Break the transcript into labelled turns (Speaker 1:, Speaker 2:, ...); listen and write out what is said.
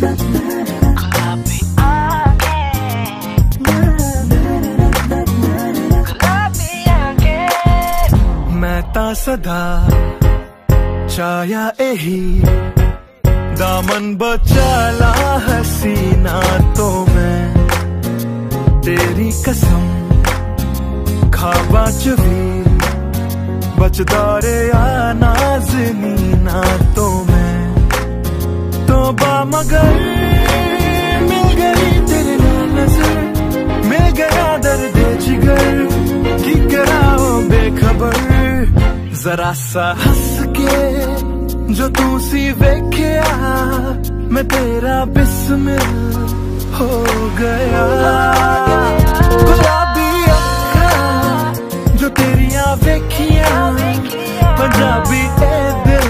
Speaker 1: गुलाबी आंखें, गुलाबी आंखें।
Speaker 2: मैं ता सदा चाया एही दामन बचाला हसीना तो मैं तेरी कसम खाबा च भी बचदा रे आ नाज़नीना तो मैं तो मगर मिल गई तेरे नजर, मिल गया दर्द जिगर की कराओ बेखबर। जरा सा हंस के जो तू सी वेख्या मैं तेरा बिस्मिल हो गया। गुलाबी अखा जो तेरिया वेखिया पंजाबी ए दिल